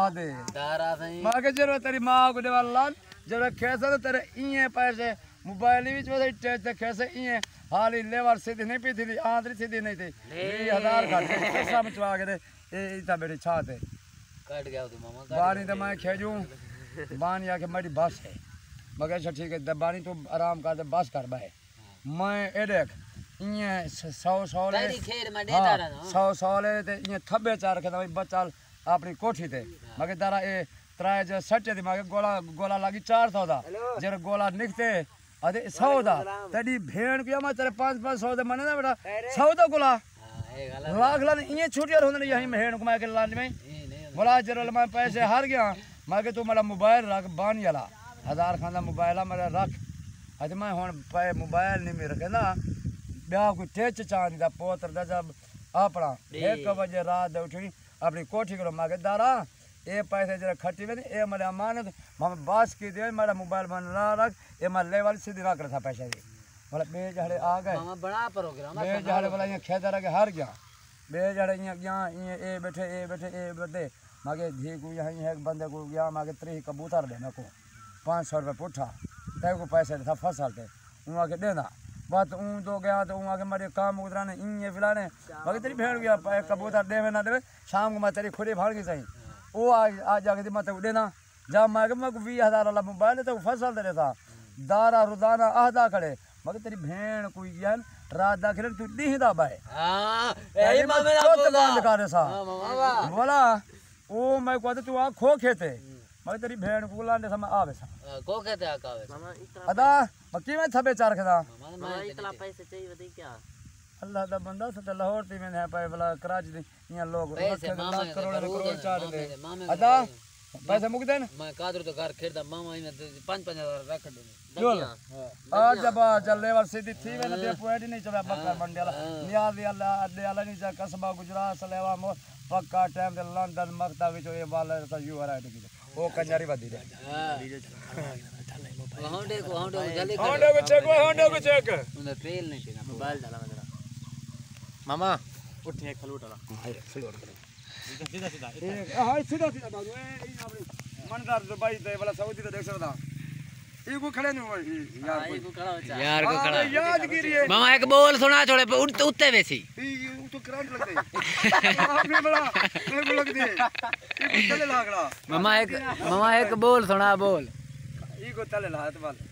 दे मां के जरूरत तेरी मां को देवाल लाल जब कैसे तो तेरे इए पैसे मोबाइल विच वैसे टच ते कैसे इए हाली लेवर सीधी नहीं पी थी आंतरी सीधी नहीं थी 20,000 घट पैसा मचवा के दे ए इता बेटी छा ते कट गया तू मामा बानी तो मैं खेजू बानी आके मेरी बस है मगर अच्छा ठीक है बानी तू आराम कर दे बस कर बाय मैं ए देख इए 100 ले तेरी खेर में देता रहा 100 ले ते इए थब्बे चार के भाई बचाल अपनी कोठी ते मगर तारा ए त्राय जो सच्चे दी मगर गोला लगी 400 दा जरा गोला निकते अरे 100 दा तेरी भेड़ के मैं तेरे 500 दे मने ना बेटा 100 दा गोला लाख लाने इए छुटियार होने यही भेड़ को मैं के लान में बोला जरा मैं पैसे हार गया मैं के तू मेरा मोबाइल रख बान वाला 1000 खाना मोबाइल मेरा रख अज मैं हुन मोबाइल नहीं मेरे रखे ना ब्याह कोई टेच चांदी दा पोत्र दा जब अपना 1 बजे रात उठी अपनी कोठी करो मैं के दारा ए पैसे जरा खट्टी में ए मेरे अमानत मैं बास की दे मेरा मोबाइल बन ना रख ए मैं लेवल सीधी ना कर था पैसे दी बोला बे जड़े आ गए मामा बड़ा प्रोग्राम बे जड़े बोला ये खेदर के हार गया बे जड़े यहाँ ये बैठे बदे मागे धी को यहाँ एक बंदे को गया मागे 3 कबूतर दे को 500 रुपये पुठा तय को पैसे था फसल थे वहाँ के देना बात तो गया तो वहाँ के मेरे काम उतराने इन फिलाने बाकी तेरी भेड़ गया कबूतर देवे ना देवे शाम को मैं तेरी खुदी भाड़ की सही वो आज जाके मत देना जब मैं 20,000 वाला मोबाइल तो फसल दे था दारा रोजाना आहदा खड़े मगर तेरी भेड़ कोई ज्ञान रात दा खेल तू दी दा बाय बंद कर सा बोला ओ मैं कहते तू आ खो खेते मगर तेरी भेड़ को लाने समय आवे सा को कहते आकावे मामा इतना अदा मक्की में थबे चार खदा मामा इतना पैसे चाहिए बता क्या अल्लाह दा बंदा से लाहौर ती में है पाए वाला कराची दी यहां लोग लाख करोड़ चार दे अदा पैसे मुक देन मैं कादर तो घर खेरदा मामा इन 5-5,000 रख दे जोल आज जब चल लेवर सीधी थी वे दे पॉइंट नहीं चला बकर मंडला नियाज अल्लाह दे अल्लाह नहीं कसबा गुजरात सलेवा मो पक्का टाइम दे लंदन मक्ता विच ये वाला सा यू आ रहा है ओ कंजारी बदी दे होंडे को जल्दी होंडे को चेक उन तेल नहीं थी मोबाइल डाला मेरा मामा उठ एक फ्लूट वाला हां फ्लूट सीधा हां सीधा बाबू ए मनदार तो भाई दे वाला सऊदी तो देख सकदा इको खड़े नहीं यार इको खड़ा हो यार को खड़ा याद गिरिए मामा एक बोल सुना छोड़े उत्ते वैसी तो करंट लगते आपने बड़ा लग दे इको तले लागड़ा मामा एक बोल सुना बोल इको तले ला तो